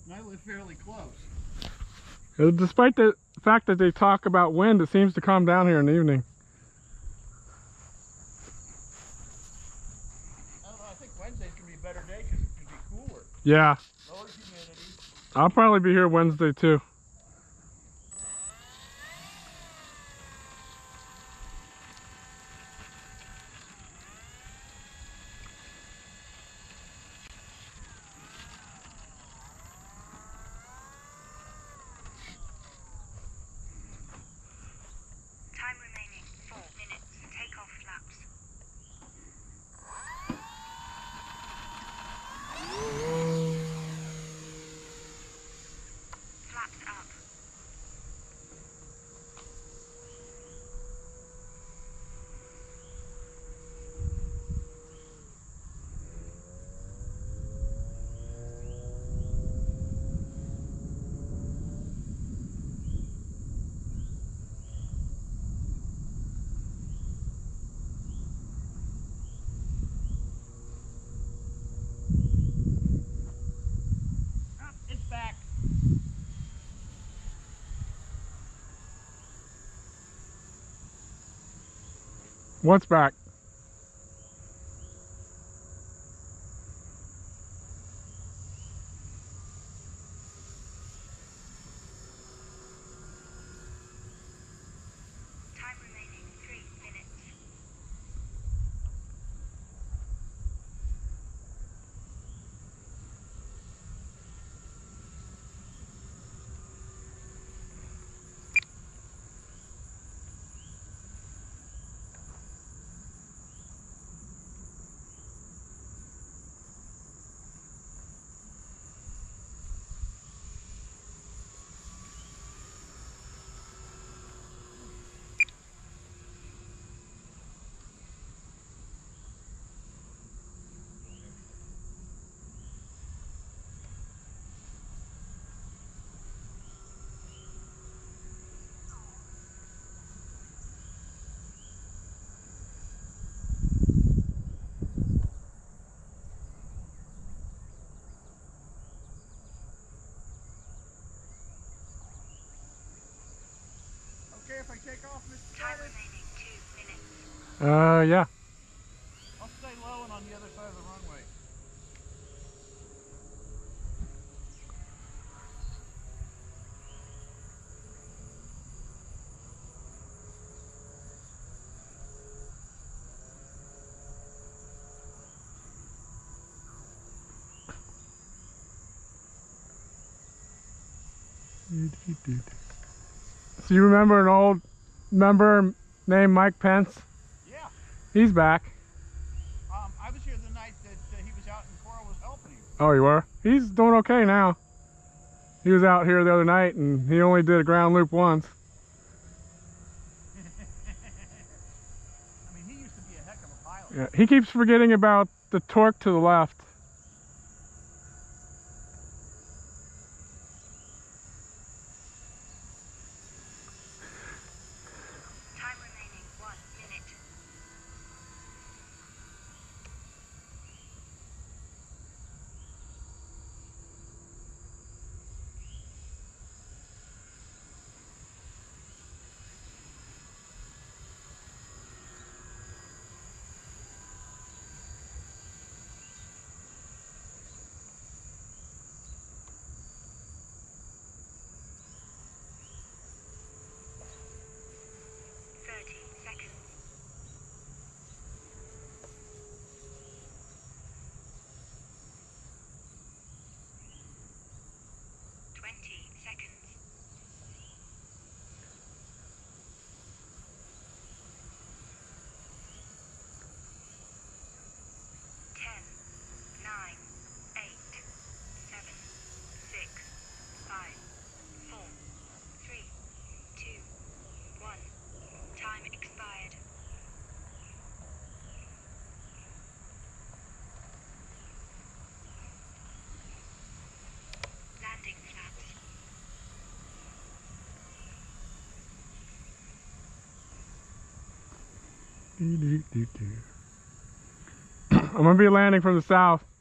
And I live fairly close. Despite the fact that they talk about wind, it seems to calm down here in the evening. I don't know, I think Wednesday's going to be a better day because it's going to be cooler. Yeah. Lower humidity. I'll probably be here Wednesday too. Time remaining 4 minutes. Takeoff flaps. Flaps up. Ah, it's back. What's back? Time remaining 3 minutes. Okay, if I take off, Mr. Time Dennis, remaining 2 minutes. Yeah. I'll stay low and on the other side of the runway. So you remember an old member named Mike Pence? Yeah. He's back. I was here the night that he was out and Coral was helping him. Oh, you were? He's doing okay now. He was out here the other night and he only did a ground loop once. I mean, he used to be a heck of a pilot. Yeah, he keeps forgetting about the torque to the left. Time remaining 1 minute. Seconds. 20 seconds. 10, 9, 8, 7, 6, 5, 4, 3, 2, 1. Time expired. Landing flaps. I'm gonna be landing from the south.